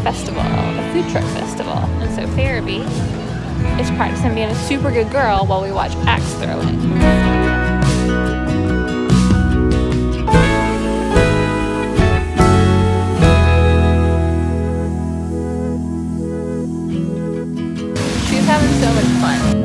festival, a food truck festival. And so Pharaby is practicing being a super good girl while we watch axe throwing. She's having so much fun.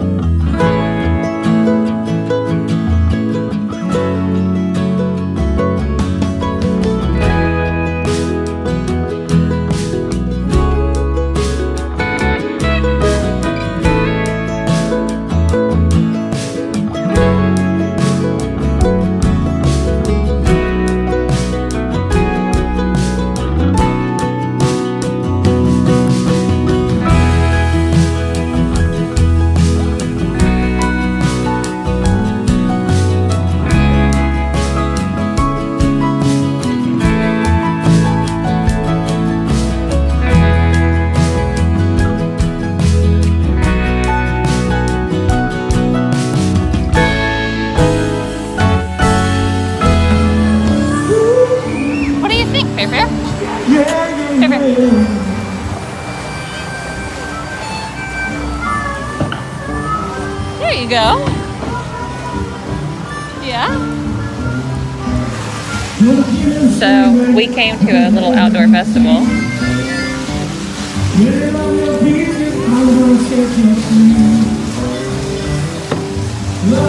There you go. Yeah. So we came to a little outdoor festival. There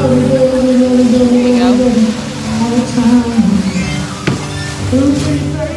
you go.